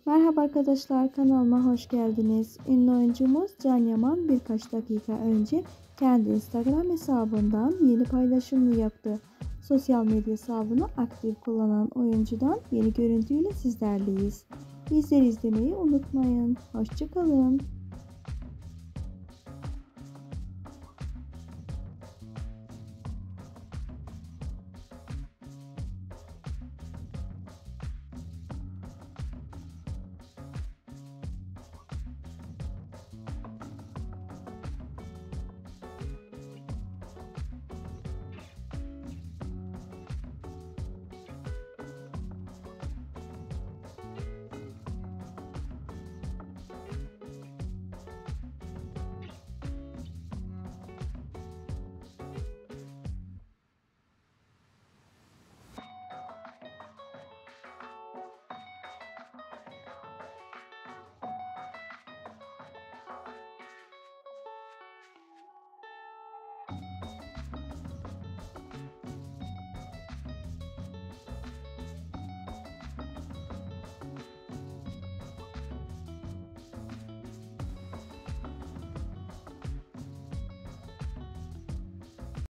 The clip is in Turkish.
Merhaba arkadaşlar, kanalıma hoş geldiniz. Ünlü oyuncumuz Can Yaman birkaç dakika önce kendi Instagram hesabından yeni paylaşımını yaptı. Sosyal medya hesabını aktif kullanan oyuncudan yeni görüntüyle sizlerleyiz. Bizleri izlemeyi unutmayın. Hoşça kalın.